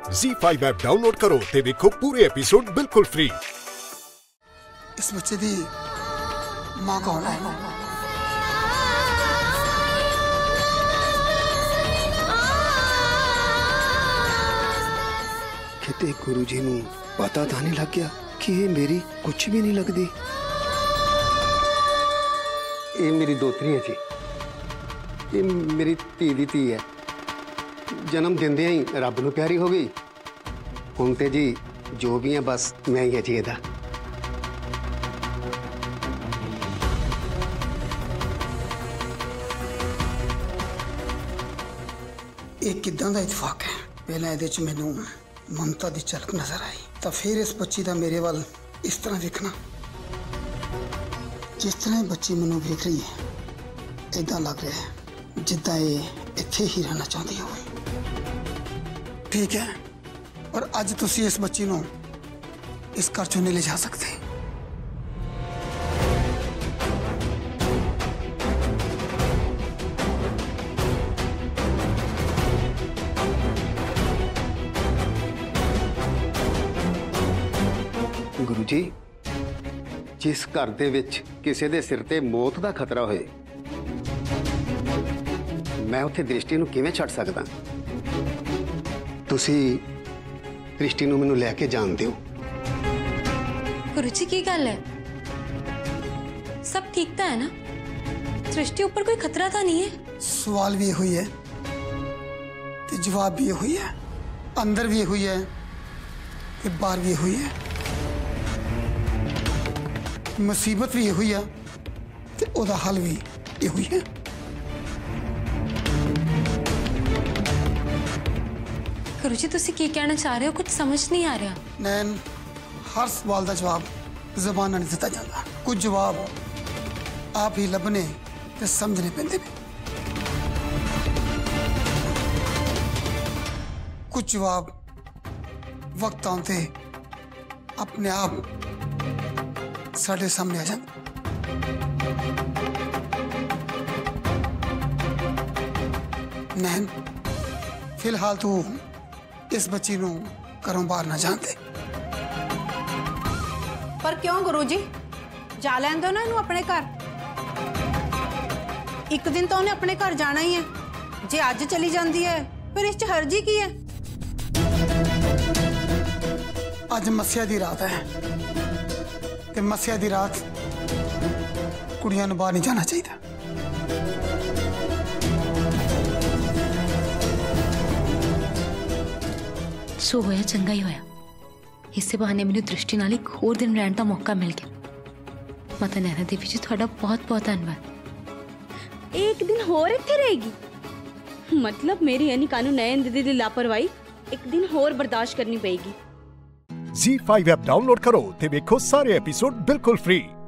ZEE5 app download करो ते देखो पूरे एपिसोड बिल्कुल फ्री। इस बच्चे दी मां कौन है? किते गुरु जी नूं पता तो नहीं लग गया कि ये मेरी कुछ भी नहीं लगती। ये मेरी दोतरी है जी, ये मेरी धी दी धी है। जन्म दिंदे ही रब नूं प्यारी हो गई। हुण ते जी जो भी है बस मैं ही है जी एदा। ये किदां दा इतफाक है? पहले इहदे च मैनूं ममता दी झलक नजर आई, तो फिर इस बच्ची दा मेरे वाल इस तरह देखना, जिस तरह बच्ची मैनूं वेख रही है इदां लग रहा है जिद्दां ये इत्थे ही रहना चाहती हो। ठीक है, और अज तुसी इस बच्ची नूं इस घर चों नहीं ले जा सकते। गुरु जी, जिस घर दे विच किसी दे सिर ते मौत दा खतरा होए, मैं उत्थे दृष्टि नूं किवें छड्ड सकदा? तुसी दृष्टि नूं मैनूं लैके जाण दिओ। गुरु जी की गल है? सब ठीक तो है ना? दृष्टि ऊपर कोई खतरा तो नहीं है? सवाल भी यही है ते जवाब भी यही है, अंदर भी यही है ते बाहर भी यही है। मुसीबत भी यही है ते ओदा हल भी यही है। गुरु जी तुसी की कहना चाह रहे हो? कुछ समझ नहीं आ रहा। नैन, हर सवाल का जवाब जबान नहीं दिता जाता। कुछ जवाब आप ही लभने ते समझने पैंदे ने। कुछ जवाब वक्त आते अपने आप साढ़े सामने आ जाते। नैन, फिलहाल तू इस बच्ची नूं घरों बाहर ना जाते। पर क्यों गुरु जी? जा लैन दो ना इनू अपने घर। एक दिन तो उन्हें अपने घर जाना ही है। जे अज चली जाती है फिर इस हर्जी की है? अज मस्या दी रात है ते मस्या दी रात कुड़ियां नूं बाहर नहीं जाना चाहिए। सो होया चंगा ही होया, इस बहाने मैनूं दृष्टि नाल एक होर दिन रहने का मौका मिल गया। माता नैना देवी जी तुहाडा बहुत बहुत धन्यवाद। एक दिन होर इत्थे रहेगी? मतलब मेरी अनिका नूं नयन दीदी दी लापरवाही एक दिन होर बर्दाश्त करनी पड़ेगी। ZEE5 ऐप डाउनलोड करो ते देखो सारे एपिसोड बिल्कुल फ्री।